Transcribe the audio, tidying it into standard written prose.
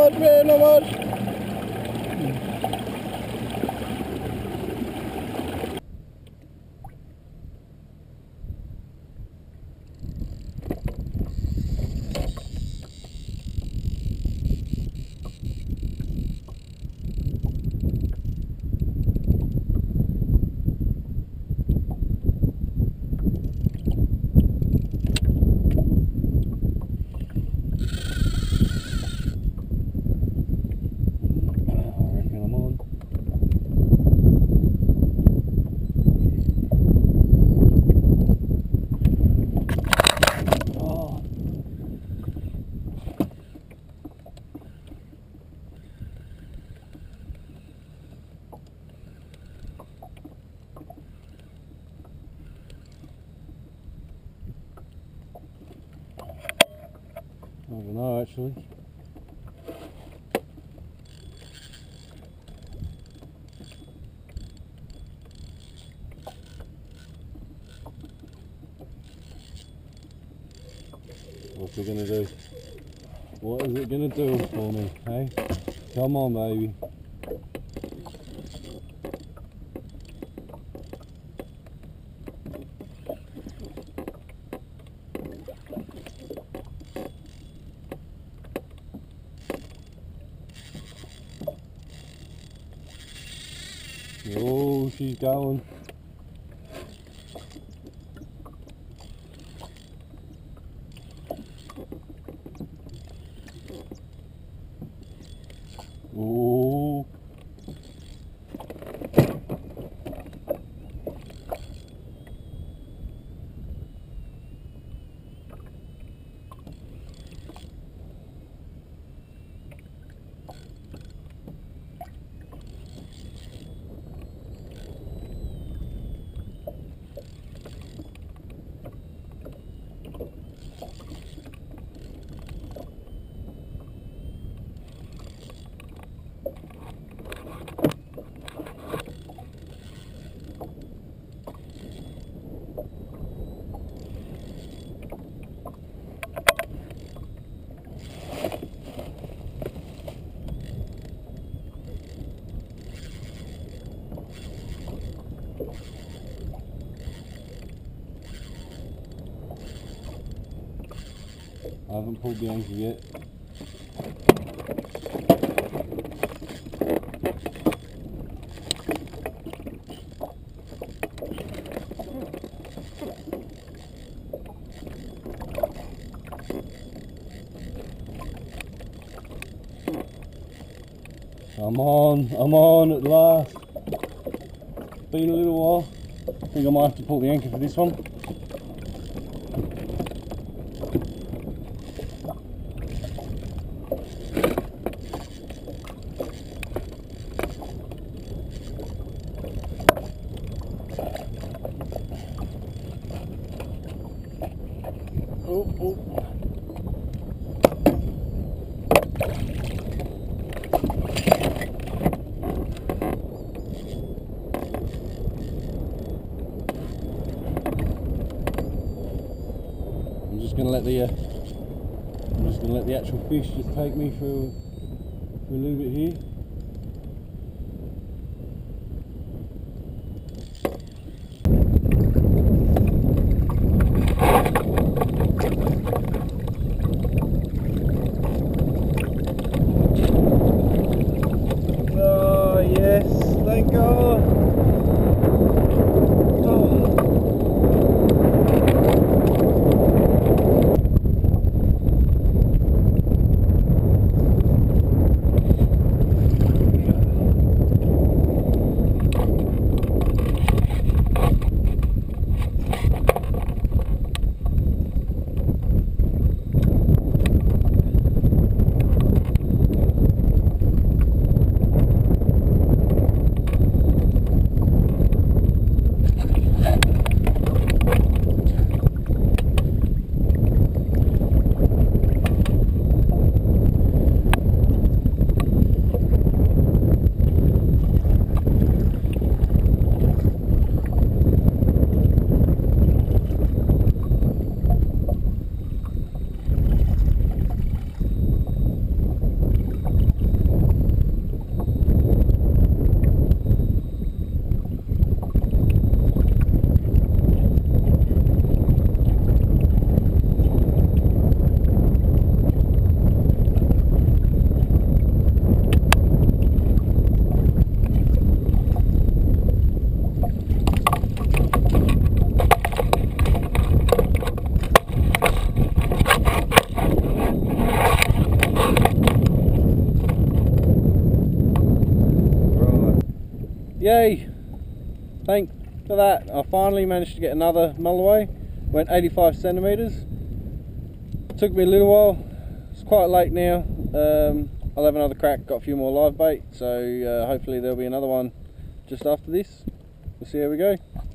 much, man, not much. I don't know actually. What's it gonna do? What is it gonna do for me, hey? Come on, baby. Oh, she's going. Oh. I haven't pulled the anchor yet. I'm on at last. Been a little while. I think I might have to pull the anchor for this one. Oh. I'm just gonna let the actual fish just take me for a little bit here. Oh yes, thank God. Yay! Thanks for that. I finally managed to get another Mulloway. Went 85 centimetres. Took me a little while. It's quite late now. I'll have another crack. Got a few more live bait, so hopefully there'll be another one just after this. We'll see how we go.